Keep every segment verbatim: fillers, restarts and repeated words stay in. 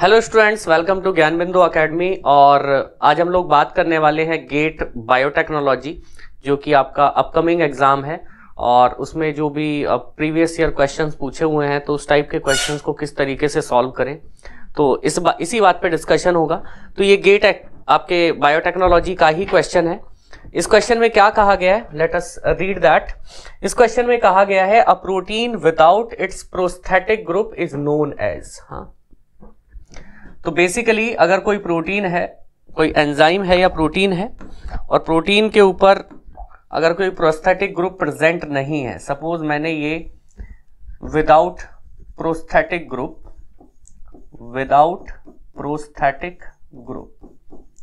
Hello students, welcome to ज्ञान बिंदु academy. और आज हम लोग बात करने वाले हैं गेट बायोटेक्नोलॉजी, जो कि आपका अपकमिंग एग्जाम है और उसमें जो भी प्रीवियस ईयर क्वेश्चंस पूछे हुए हैं तो उस टाइप के क्वेश्चंस को किस तरीके से सॉल्व करें, तो इस बा, इसी बात पे डिस्कशन होगा। तो ये गेट आपके बायोटेक्नोलॉजी का ही क्वेश्चन है। इस क्वेश्चन में क्या कहा गया है, लेट अस रीड दैट। इस क्वेश्चन में कहा गया है a protein without its prosthetic group is known as. हाँ, तो बेसिकली अगर कोई प्रोटीन है, कोई एंजाइम है या प्रोटीन है और प्रोटीन के ऊपर अगर कोई प्रोस्थेटिक ग्रुप प्रेजेंट नहीं है, सपोज मैंने ये without prosthetic group, without prosthetic group,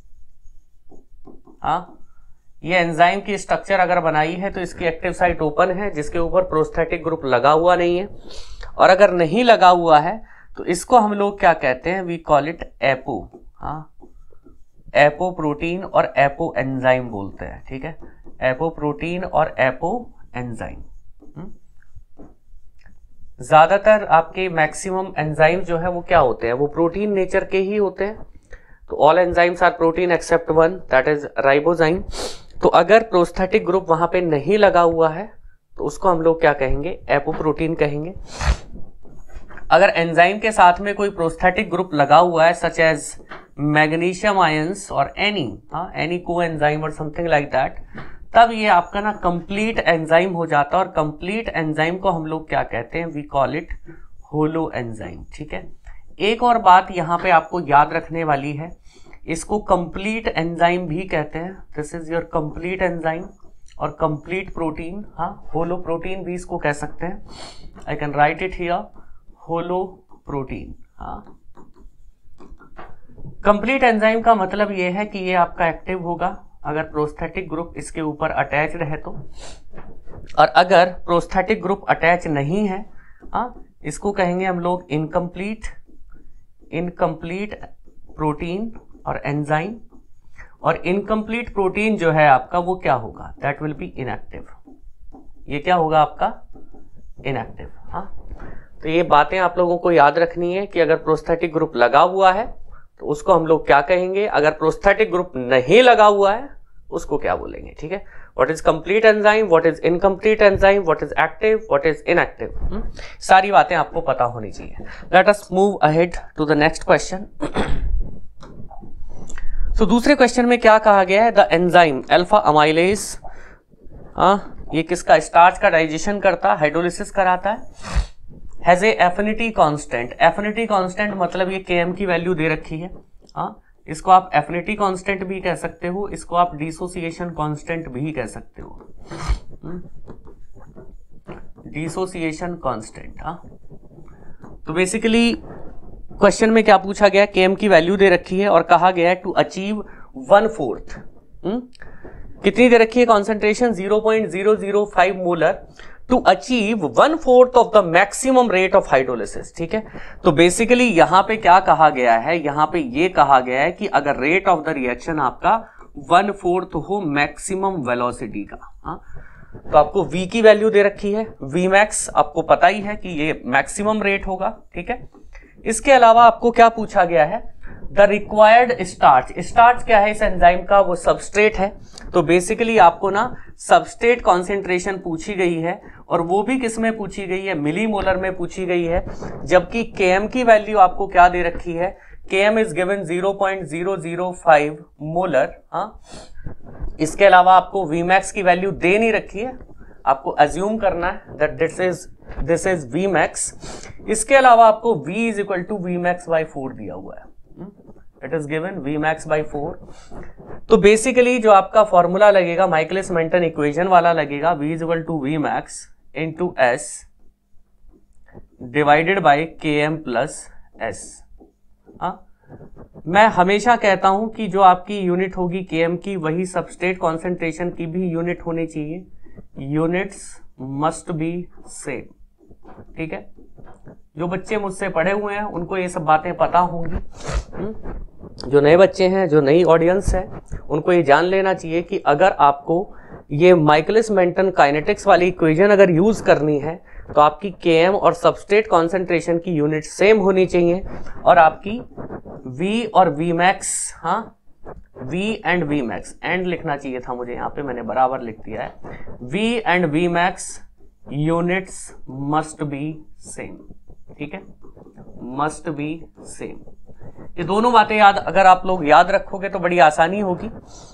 हाँ, ये एंजाइम की स्ट्रक्चर अगर बनाई है तो इसकी एक्टिव साइट ओपन है जिसके ऊपर प्रोस्थेटिक ग्रुप लगा हुआ नहीं है। और अगर नहीं लगा हुआ है तो इसको हम लोग क्या कहते हैं, वी कॉल इट एपो। हाँ, एपो प्रोटीन और एपो एंजाइम बोलते हैं। ठीक है, एपो प्रोटीन और एपो एंजाइम। ज्यादातर आपके मैक्सिमम एंजाइम जो है वो क्या होते हैं, वो प्रोटीन नेचर के ही होते हैं। तो all enzymes are protein except one, that is ribozyme. तो अगर प्रोस्थेटिक ग्रुप वहां पे नहीं लगा हुआ है तो उसको हम लोग क्या कहेंगे, एपोप्रोटीन कहेंगे। अगर एंजाइम के साथ में कोई प्रोस्थेटिक ग्रुप लगा हुआ है, सच एज मैग्नीशियम आयंस और एनी हाँ एनी को एंजाइम और समथिंग लाइक दैट, तब ये आपका ना कंप्लीट एंजाइम हो जाता है। और कंप्लीट एंजाइम को हम लोग क्या कहते हैं, we call it holoenzyme. ठीक है, एक और बात यहाँ पे आपको याद रखने वाली है, इसको कंप्लीट एंजाइम भी कहते हैं। This is your complete enzyme और कंप्लीट प्रोटीन, हाँ, होलो प्रोटीन भी इसको कह सकते हैं। I can write it here, holo protein. हाँ, कंप्लीट एंजाइम का मतलब ये है कि ये आपका एक्टिव होगा अगर प्रोस्थेटिक ग्रुप इसके ऊपर अटैच्ड है तो, और अगर प्रोस्थेटिक ग्रुप अटैच नहीं है, हाँ, इसको कहेंगे हम लोग इनकम्प्लीट इनकम्प्लीट प्रोटीन और एंजाइम। और इनकम्प्लीट प्रोटीन जो है आपका वो क्या होगा, दैट विल बी इनएक्टिव। ये क्या होगा आपका, इनएक्टिव। हाँ, तो ये बातें आप लोगों को याद रखनी है कि अगर प्रोस्थेटिक ग्रुप लगा हुआ है तो उसको हम लोग क्या कहेंगे, अगर प्रोस्थेटिक ग्रुप नहीं लगा हुआ है उसको क्या बोलेंगे। ठीक है, what is complete enzyme, what is incomplete enzyme, what is active, what is inactive, सारी बातें आपको पता होनी चाहिए। Let us move ahead to the next question. तो दूसरे क्वेश्चन में क्या कहा गया है, द एंजाइम अल्फा अमाइलेज, हाँ, ये किसका, स्टार्च का डाइजेशन करता है, हाइड्रोलिसिस कराता है। Has a affinity constant, affinity constant मतलब ये केएम की वैल्यू दे रखी है। हाँ, इसको आप एफिनिटी कांस्टेंट भी कह सकते हो, इसको आप डिसोसिएशन कांस्टेंट भी कह सकते हो, डिसोसिएशन कांस्टेंट। हाँ, तो बेसिकली क्वेश्चन में क्या पूछा गया, केएम की वैल्यू दे रखी है और कहा गया है टू अचीव वन फोर्थ, कितनी दे रखी है concentration, zero point zero zero five molar to achieve one fourth of the maximum rate of hydrolysis. ठीक है, तो बेसिकली यहां पे क्या कहा गया है, यहां पे ये कहा गया है कि अगर रेट ऑफ द रिएक्शन आपका वन फोर्थ हो मैक्सिमम वेलोसिटी का, हाँ, तो आपको v की वैल्यू दे रखी है, v मैक्स आपको पता ही है कि ये मैक्सिमम रेट होगा। ठीक है, इसके अलावा आपको क्या पूछा गया है, द रिक्वायर्ड स्टार्च, स्टार्च क्या है इस एंजाइम का, वो सबस्ट्रेट है। तो बेसिकली आपको ना सबस्ट्रेट कॉन्सेंट्रेशन पूछी गई है और वो भी किस में पूछी गई है, मिली मोलर में पूछी गई है। जबकि केएम की वैल्यू आपको क्या दे रखी है, KM is given zero point zero zero five molar. हाँ, इसके अलावा आपको वी मैक्स की वैल्यू दे नहीं रखी है, आपको अज्यूम करना है that this is this is V max. इसके अलावा आपको v is equal to V max by four दिया हुआ है, it is given v max by four. तो बेसिकली जो आपका फॉर्मूला लगेगा माइकलिस मेंटन इक्वेशन वाला लगेगा, v is equal to V max into S divided by K M plus S. हाँ, मैं हमेशा कहता हूं कि जो आपकी यूनिट होगी केएम की, वही सबस्ट्रेट कॉन्सेंट्रेशन की भी यूनिट होनी चाहिए, यूनिट्स मस्ट बी सेम। ठीक है, जो बच्चे मुझसे पढ़े हुए हैं उनको ये सब बातें पता होंगी, जो नए बच्चे हैं, जो नई ऑडियंस है, उनको ये जान लेना चाहिए कि अगर आपको ये माइकलिस मेंटन काइनेटिक्स वाली इक्वेशन अगर यूज करनी है तो आपकी केएम और सबस्ट्रेट कॉन्सेंट्रेशन की यूनिट सेम होनी चाहिए और आपकी V और V max, हाँ V and V max, and लिखना चाहिए था मुझे, यहाँ पे मैंने बराबर लिख दिया है। V and V max units must be same, ठीक है, मस्ट बी सेम। ये दोनों बातें याद अगर आप लोग याद रखोगे तो बड़ी आसानी होगी।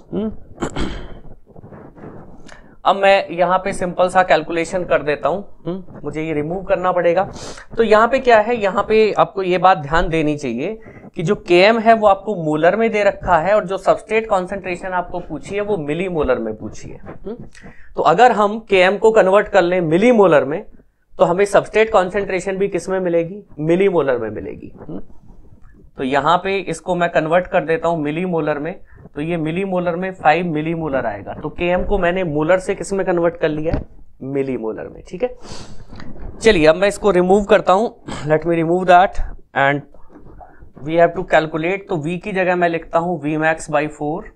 अब मैं यहाँ पे सिंपल सा कैलकुलेशन कर देता हूं, मुझे ये रिमूव करना पड़ेगा। तो यहाँ पे क्या है, यहाँ पे आपको ये बात ध्यान देनी चाहिए कि जो Km है वो आपको मोलर में दे रखा है और जो सबस्ट्रेट कॉन्सेंट्रेशन आपको पूछी है वो मिली मोलर में पूछी है। तो अगर हम Km को कन्वर्ट कर लें मिली मोलर में तो हमें सबस्ट्रेट कॉन्सेंट्रेशन भी किस में मिलेगी, मिली मोलर में मिलेगी। तो यहाँ पे इसको मैं कन्वर्ट कर देता हूं मिली मोलर में, तो ये मिली मोलर में फाइव मिली मोलर आएगा। तो Km को मैंने मोलर से किस में कन्वर्ट कर लिया है, मिली मोलर में, ठीक है। चलिए अब मैं इसको रिमूव करता हूं, let me remove that and we have to calculate. तो V की जगह मैं लिखता हूं V max बाई फोर।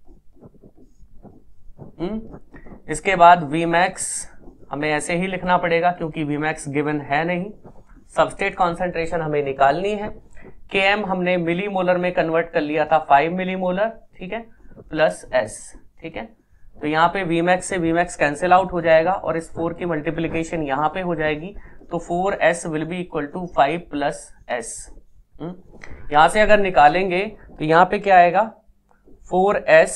इसके बाद V max हमें ऐसे ही लिखना पड़ेगा क्योंकि V max गिवन है नहीं, सबस्ट्रेट कॉन्सेंट्रेशन हमें निकालनी है। Km हमने मिली मोलर में कन्वर्ट कर लिया था फाइव मिली मोलर, ठीक है, प्लस S, ठीक है। तो यहाँ पे V max से V max कैंसिल आउट हो जाएगा और इस फोर की मल्टीप्लीकेशन यहाँ पे हो जाएगी, तो four S will be equal to five plus S. यहाँ से अगर निकालेंगे तो यहाँ पे क्या आएगा, four S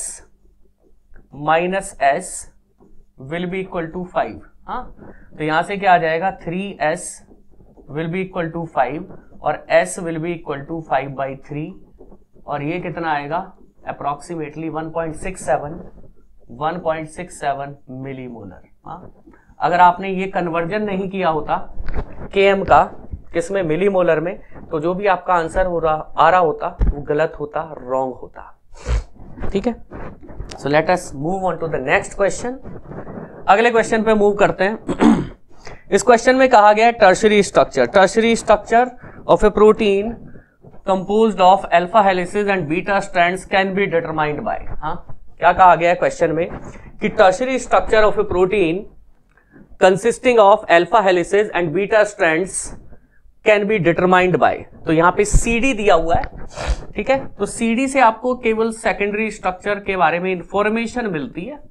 minus S will be equal to five. हाँ, तो यहाँ से क्या आ जाएगा, three S will be equal to five और s will be equal to five by three, और ये कितना आएगा, approximately one point six seven one point six seven millimolar. हाँ, अगर आपने ये कन्वर्जन नहीं किया होता Km का किसमें, मिली मोलर में, तो जो भी आपका आंसर हो रहा आ रहा होता वो गलत होता, रॉन्ग होता, ठीक है। So let us move on to the next question. अगले क्वेश्चन पे मूव करते हैं। इस क्वेश्चन में कहा गया है tertiary structure, tertiary structure of a protein composed of alpha helices and beta strands can be determined by. हाँ, क्या कहा गया है क्वेश्चन में कि tertiary structure of a protein consisting of alpha helices and beta strands can be determined by. तो यहाँ पे सीडी दिया हुआ है, ठीक है। तो सीडी से आपको केवल सेकेंडरी स्ट्रक्चर के बारे में इंफॉर्मेशन मिलती है,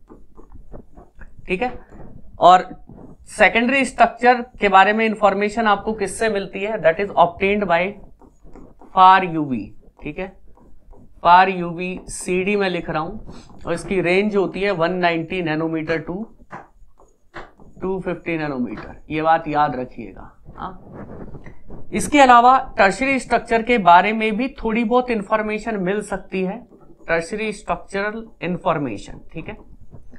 ठीक है, और सेकेंडरी स्ट्रक्चर के बारे में इंफॉर्मेशन आपको किससे मिलती है, that is obtained by far UV, ठीक है। फार यूवी सीडी में लिख रहा हूं और इसकी रेंज होती है one ninety nanometer to two fifty nanometer, ये बात याद रखिएगा। हाँ, इसके अलावा टर्शरी स्ट्रक्चर के बारे में भी थोड़ी बहुत इंफॉर्मेशन मिल सकती है, टर्शरी स्ट्रक्चरल इंफॉर्मेशन, ठीक है,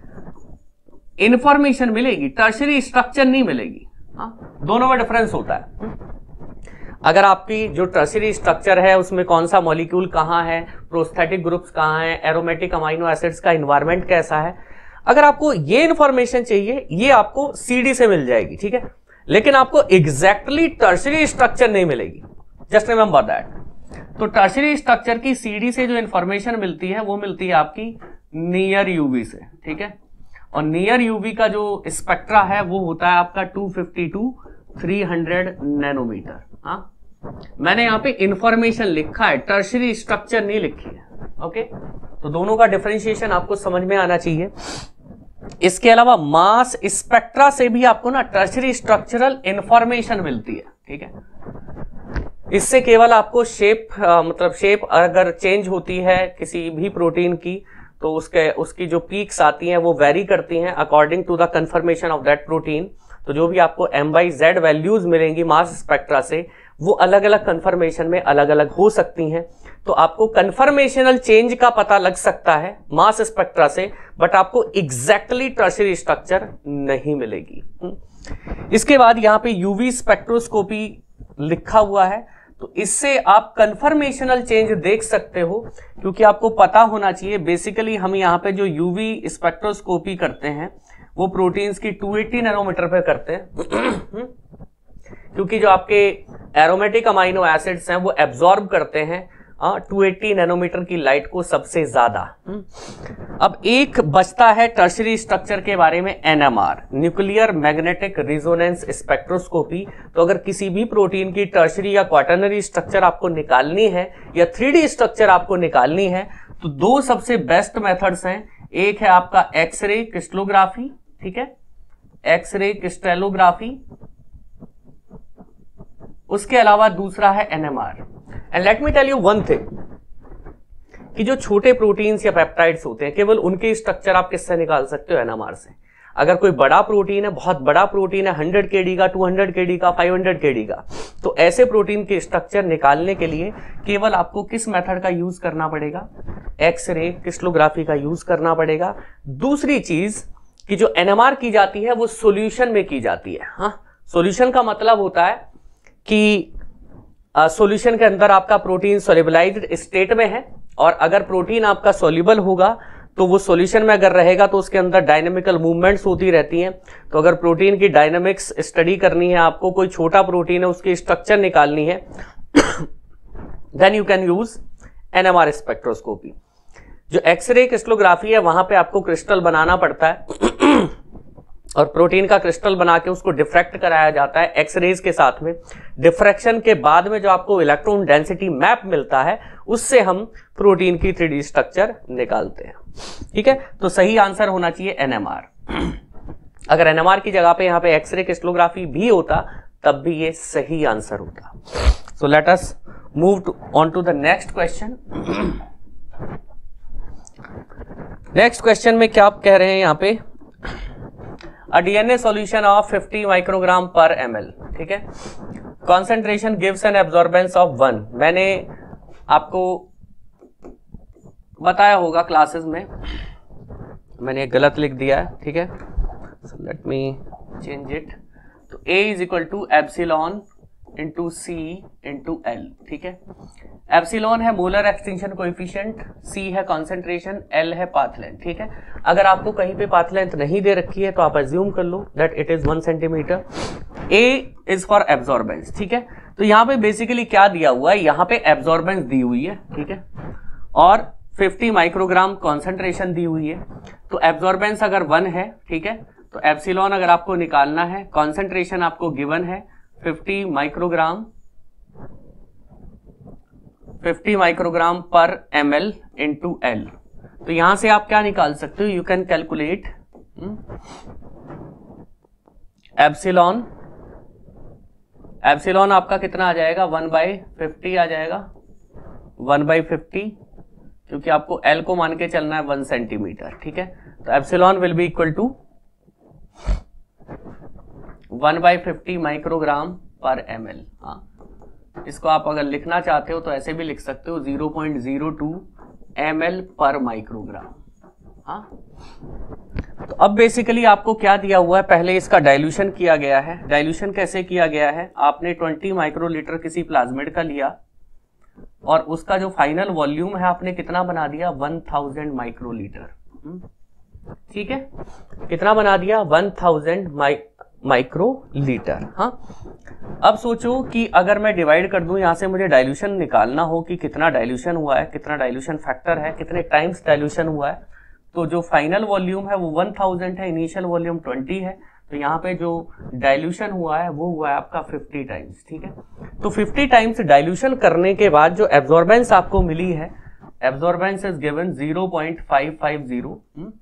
इंफॉर्मेशन मिलेगी, टर्शरी स्ट्रक्चर नहीं मिलेगी। हाँ, दोनों में डिफरेंस होता है। अगर आपकी जो टर्शरी स्ट्रक्चर है उसमें कौन सा मॉलिक्यूल कहाँ है, प्रोस्थेटिक ग्रुप्स कहाँ है, एरोमेटिक अमाइनो एसिड्स का इन्वायरमेंट कैसा है, अगर आपको ये इंफॉर्मेशन चाहिए ये आपको सीडी से मिल जाएगी, ठीक है, लेकिन आपको एग्जैक्टली टर्शरी स्ट्रक्चर नहीं मिलेगी, जस्ट रिमेंबर दैट। तो टर्शरी स्ट्रक्चर की सीडी से जो इंफॉर्मेशन मिलती है वो मिलती है आपकी नियर यूवी से, ठीक है, और नियर यूवी का जो स्पेक्ट्रा है वो होता है आपका two fifty to three hundred nanometer. हाँ, मैंने यहाँ पे इंफॉर्मेशन लिखा है, टर्शरी स्ट्रक्चर नहीं लिखी है, ओके। तो दोनों का डिफरेंशिएशन आपको समझ में आना चाहिए। इसके अलावा मास स्पेक्ट्रा से भी आपको ना टर्शरी स्ट्रक्चरल इंफॉर्मेशन मिलती है, ठीक है। इससे केवल आपको शेप मतलब शेप अगर चेंज होती है किसी भी प्रोटीन की तो उसके उसकी जो पीक्स आती हैं वो वेरी करती हैं according to the conformation of that protein. तो जो भी आपको एम बाई जेड वैल्यूज मिलेंगी मास स्पेक्ट्रा से वो अलग अलग कंफर्मेशन में अलग अलग हो सकती हैं। तो आपको कंफर्मेशनल चेंज का पता लग सकता है मास स्पेक्ट्रा से, बट आपको एग्जैक्टली टर्शरी स्ट्रक्चर नहीं मिलेगी। इसके बाद यहाँ पे यूवी स्पेक्ट्रोस्कोपी लिखा हुआ है, तो इससे आप कंफर्मेशनल चेंज देख सकते हो, क्योंकि आपको पता होना चाहिए बेसिकली हम यहाँ पे जो यूवी स्पेक्ट्रोस्कोपी करते हैं वो प्रोटीन्स की टू एटी नैनोमीटर पे करते हैं, क्योंकि जो आपके एरोमेटिक अमाइनो एसिड्स हैं वो एब्जॉर्ब करते हैं टू एटी नैनोमीटर की लाइट को सबसे ज्यादा। अब एक बचता है टर्शरी स्ट्रक्चर के बारे में, NMR, nuclear magnetic resonance spectroscopy. तो अगर किसी भी प्रोटीन की टर्शरी या क्वाटर्नरी स्ट्रक्चर आपको निकालनी है या थ्री डी स्ट्रक्चर आपको निकालनी है तो दो सबसे बेस्ट मेथड्स हैं। एक है आपका एक्सरे क्रिस्टलोग्राफी, ठीक है, एक्सरे क्रिस्टलोग्राफी, उसके अलावा दूसरा है NMR. And let me tell you one thing कि जो छोटे प्रोटीन्स या पेप्टाइड्स होते हैं केवल उनके स्ट्रक्चर आप किससे निकाल सकते हो, एनएमआर से। अगर कोई बड़ा प्रोटीन है, बहुत बड़ा प्रोटीन है, हंड्रेड केडी का, टू हंड्रेड केडी का, फाइव हंड्रेड केडी का, तो ऐसे प्रोटीन के स्ट्रक्चर निकालने के लिए केवल आपको किस मेथड का यूज करना पड़ेगा, एक्सरे क्रिस्टलोग्राफी का यूज करना पड़ेगा। दूसरी चीज कि जो एनएमआर की जाती है वो सॉल्यूशन में की जाती है। हाँ, सॉल्यूशन का मतलब होता है कि सॉल्यूशन uh, के अंदर आपका प्रोटीन सोल्युबलाइज्ड स्टेट में है, और अगर प्रोटीन आपका सोल्यूबल होगा तो वो सॉल्यूशन में अगर रहेगा तो उसके अंदर डायनेमिकल मूवमेंट्स होती रहती हैं। तो अगर प्रोटीन की डायनेमिक्स स्टडी करनी है आपको, कोई छोटा प्रोटीन है उसकी स्ट्रक्चर निकालनी है, then you can use NMR spectroscopy. जो एक्सरे क्रिस्टलोग्राफी है वहां पे आपको क्रिस्टल बनाना पड़ता है और प्रोटीन का क्रिस्टल बना के उसको डिफ्रैक्ट कराया जाता है एक्सरेज के साथ में। डिफ्रैक्शन के बाद में जो आपको इलेक्ट्रॉन डेंसिटी मैप मिलता है उससे हम प्रोटीन की थ्री डी स्ट्रक्चर निकालते हैं, ठीक है। तो सही आंसर होना चाहिए एनएमआर। अगर एनएमआर की जगह पे यहाँ पे एक्सरे क्रिस्टलोग्राफी भी होता तब भी ये सही आंसर होता। So let us move on to the next question. Next question में क्या आप कह रहे हैं यहाँ पे, A D N A solution of fifty microgram per M L, ठीक है, concentration gives an absorbance of one. मैंने आपको बताया होगा क्लासेस में, मैंने गलत लिख दिया है, ठीक है, so let me change it। तो A is equal to epsilon into C into L, ठीक है। एप्सिलॉन है मोलर एक्सटिंक्शन कोएफिशिएंट, सी है कॉन्सेंट्रेशन, एल है पाथ लेंथ, ठीक है। अगर आपको कहीं पे पाथ लेंथ नहीं दे रखी है तो आप अज्यूम कर लो that it is one centimetre. A is for absorbance, ठीक है। तो यहाँ पे बेसिकली क्या दिया हुआ है, यहाँ पे एब्जॉर्बेंस दी हुई है, ठीक है, और फिफ्टी माइक्रोग्राम कॉन्सेंट्रेशन दी हुई है। तो एब्जॉर्बेंस अगर वन है, ठीक है, तो एप्सिलॉन अगर आपको निकालना है, कॉन्सेंट्रेशन आपको गिवन है fifty microgram fifty microgram per M L into L. तो यहां से आप क्या निकाल सकते हो, you can calculate epsilon. Epsilon आपका कितना आ जाएगा, वन बाई फिफ्टी आ जाएगा, वन बाई फिफ्टी, क्योंकि आपको एल को मान के चलना है वन सेंटीमीटर, ठीक है। तो epsilon will be equal to one by fifty microgram per M L. हाँ, इसको आप अगर लिखना चाहते हो तो ऐसे भी लिख सकते हो, zero point zero two M L per microgram. हाँ, तो अब बेसिकली आपको क्या दिया हुआ है, पहले इसका डाइल्यूशन किया गया है। डाइल्यूशन कैसे किया गया है, आपने ट्वेंटी माइक्रोलीटर किसी प्लाज्मिड का लिया और उसका जो फाइनल वॉल्यूम है आपने कितना बना दिया, वन थाउजेंड माइक्रोलीटर, ठीक है। कितना बना दिया, वन थाउजेंड माइक्रोलीटर। हाँ, अब सोचो कि अगर मैं डिवाइड कर दूं, यहां से मुझे डाइल्यूशन निकालना हो कि कितना डाइल्यूशन हुआ है, कितना डाइल्यूशन फैक्टर है, कितने टाइम्स डाइल्यूशन हुआ है। तो जो फाइनल वॉल्यूम है वो वन थाउजेंड है, इनिशियल वॉल्यूम ट्वेंटी है, तो यहाँ पे जो डाइल्यूशन हुआ है वो हुआ है आपका फिफ्टी टाइम्स, ठीक है। तो फिफ्टी टाइम्स डाइल्यूशन करने के बाद जो एब्जॉर्बेंस आपको मिली है, absorbance is given zero point five five zero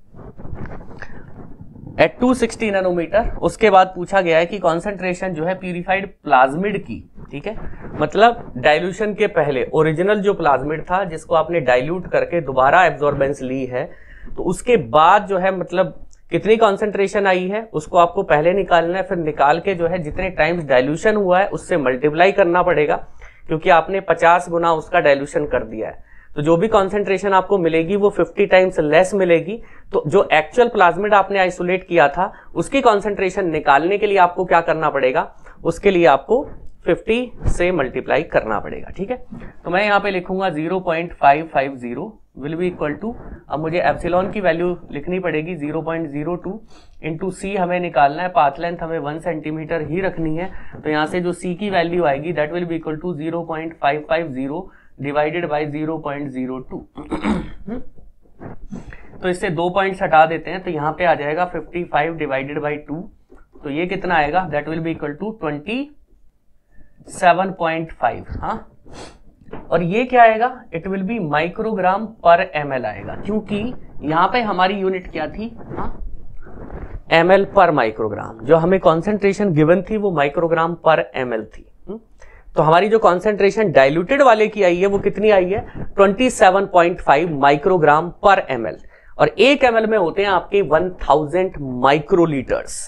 at two sixty nanometre. उसके बाद पूछा गया है कि कॉन्सेंट्रेशन जो है प्यूरिफाइड प्लाज्मिड की, ठीक है, मतलब डाइल्यूशन के पहले ओरिजिनल जो प्लाज्मिड था जिसको आपने डाइल्यूट करके दोबारा एब्जॉर्बेंस ली है, तो उसके बाद जो है मतलब कितनी कॉन्सेंट्रेशन आई है उसको आपको पहले निकालना है, फिर निकाल के जो है जितने टाइम्स डाइल्यूशन हुआ है उससे मल्टीप्लाई करना पड़ेगा, क्योंकि आपने पचास गुना उसका डाइल्यूशन कर दिया है। तो जो भी कॉन्सेंट्रेशन आपको मिलेगी वो फिफ्टी टाइम्स लेस मिलेगी। तो जो एक्चुअल प्लाज्मिड आपने आइसोलेट किया था उसकी कॉन्सेंट्रेशन निकालने के लिए आपको क्या करना पड़ेगा, उसके लिए आपको फिफ्टी से मल्टीप्लाई करना पड़ेगा, ठीक है। तो मैं यहाँ पे लिखूंगा zero point five five zero will be equal to, अब मुझे एप्सिलॉन की वैल्यू लिखनी पड़ेगी zero point zero two into C हमें निकालना है, पाथ लेंथ हमें वन सेंटीमीटर ही रखनी है, तो यहाँ से जो सी की वैल्यू आएगी that will be equal to zero point five five zero divided by zero point zero two. तो इससे दो पॉइंट्स हटा देते हैं तो यहाँ पे आ जाएगा fifty five divided by two, तो ये कितना आएगा, that will be equal to twenty seven point five. हाँ, और ये क्या आएगा, it will be microgram per ML आएगा, क्योंकि यहाँ पे हमारी यूनिट क्या थी, हाँ, एमएल पर माइक्रोग्राम। जो हमें कॉन्सेंट्रेशन गिवन थी वो माइक्रोग्राम पर एमएल थी। तो हमारी जो कॉन्सेंट्रेशन डाइल्यूटेड वाले की आई है वो कितनी आई है, twenty seven point five microgram per ML, और एक एमएल में होते हैं आपके one thousand microlitres.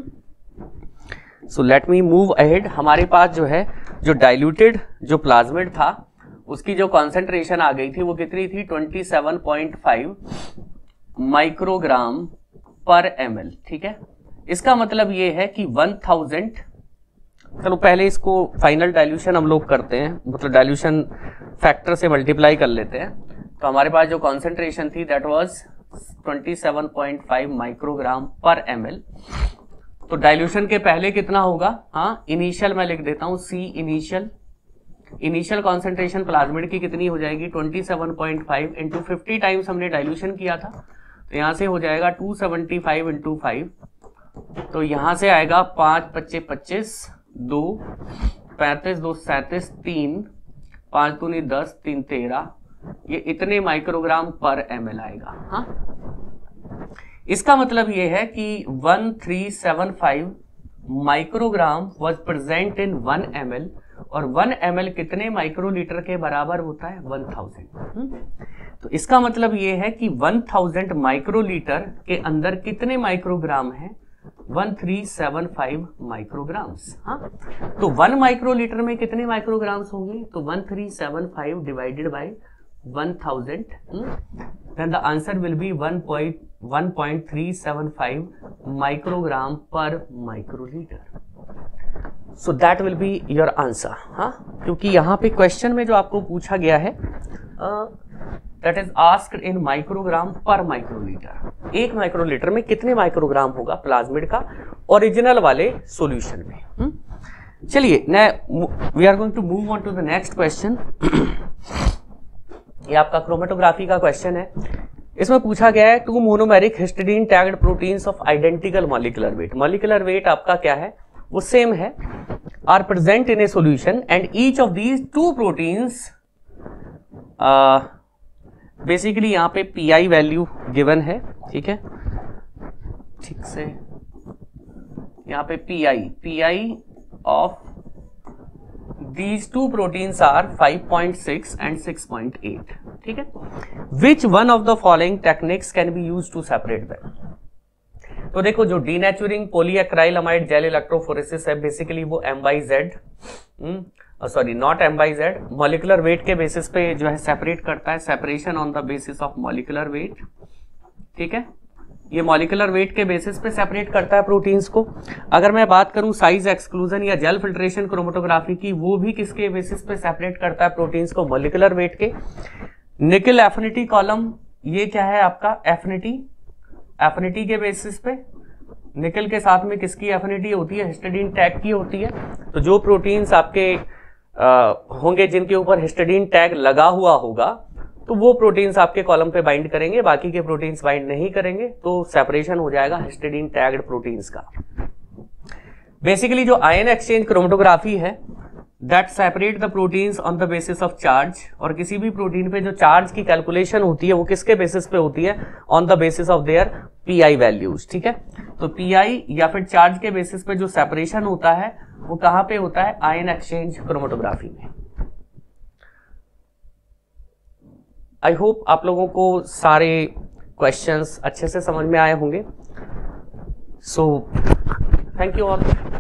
So let me move ahead. हमारे पास जो है जो डाइल्यूटेड जो प्लाज्मिड था उसकी जो कॉन्सेंट्रेशन आ गई थी वो कितनी थी, twenty seven point five microgram per ML. ठीक है, इसका मतलब ये है कि वन थाउजेंड, चलो पहले इसको फाइनल डाइल्यूशन हम लोग करते हैं, मतलब डाइल्यूशन फैक्टर से मल्टीप्लाई कर लेते हैं। तो हमारे पास जो कॉन्सेंट्रेशन थी that was twenty seven point five microgram per ML. तो डाइल्यूशन के पहले कितना होगा, हाँ, इनिशियल मैं लिख देता हूं, C initial. Initial concentration plasmid की कितनी हो जाएगी, twenty seven point five into fifty times हमने डाइल्यूशन किया था, तो यहां से हो जाएगा two seventy five into five, तो यहां से आएगा पांच पच्चे पच्चीस, दो पैंतीस, दो सैंतीस, तीन, पांच दूनी दस, तीन तेरह, ये इतने माइक्रोग्राम पर एमएल आएगा। हाँ, इसका मतलब ये है कि one three seven five microgram was present in one ML, और वन एमएल कितने माइक्रोलीटर के बराबर होता है, वन थाउजेंड। तो इसका मतलब ये है कि वन थाउजेंड माइक्रोलीटर के अंदर कितने माइक्रोग्राम है, one three seven five micrograms. हाँ, तो वन माइक्रोलीटर में कितने माइक्रोग्राम्स होंगे, तो one three seven five divided by one thousand, then the answer will be one point three seven five microgram per microliter. So that will be your answer. हाँ, क्योंकि यहाँ पे क्वेश्चन में जो आपको पूछा गया है that is asked in microgram per microliter, एक माइक्रोलीटर में कितने माइक्रोग्राम होगा प्लाज्मिड का ओरिजिनल वाले सॉल्यूशन में। चलिए, we are going to move on to the next question. ये आपका क्रोमेटोग्राफी का क्वेश्चन है। इसमें पूछा गया है two monomeric histidine tagged proteins of identical molecular weight. Molecular weight आपका क्या है, वो सेम है, are present in a solution and each of these two proteins, basically यहाँ पे पी आई वैल्यू गिवन है। ठीक है, ठीक से यहाँ पे P I P I of These two proteins are five point six and six point eight. ठीक है, Which one of the following techniques can be used to separate them? तो देखो, जो डीनेचुरिंग पॉलीएक्राइलमाइड जेल इलेक्ट्रोफोरेसिस है, basically वो M by Z, sorry not M by Z, molecular weight के basis पे जो है सेपरेट करता है, separation on the basis of molecular weight. ठीक है, ये मॉलिकुलर वेट के बेसिस पे सेपरेट करता है प्रोटीन्स को। अगर मैं बात करूं साइज एक्सक्लूजन या जेल फिल्ट्रेशन क्रोमेटोग्राफी की, वो भी किसके बेसिस पे सेपरेट करता है प्रोटीन्स को, मॉलिकुलर वेट के। निकल एफिनिटी कॉलम, ये क्या है आपका, एफिनिटी, एफिनिटी के बेसिस पे निकल के साथ में किसकी एफिनिटी होती है, हिस्टिडीन टैग की होती है। तो जो प्रोटीन्स आपके आ, होंगे जिनके ऊपर हिस्टिडीन टैग लगा हुआ होगा, तो वो प्रोटीन्स आपके कॉलम पे बाइंड करेंगे, बाकी के प्रोटीन्स बाइंड नहीं करेंगे, तो सेपरेशन हो जाएगा हिस्टिडीन टैग्ड प्रोटीन्स का। बेसिकली जो आयन एक्सचेंज क्रोमेटोग्राफी है, that separate the proteins on the basis of charge, और किसी भी प्रोटीन पे जो चार्ज की कैलकुलेशन होती है वो किसके बेसिस पे होती है, on the basis of their P I values. ठीक है, तो पी आई या फिर चार्ज के बेसिस पे जो सेपरेशन होता है वो कहां पे होता है, आयन एक्सचेंज क्रोमेटोग्राफी में। आई होप आप लोगों को सारे क्वेश्चंस अच्छे से समझ में आए होंगे। So thank you all.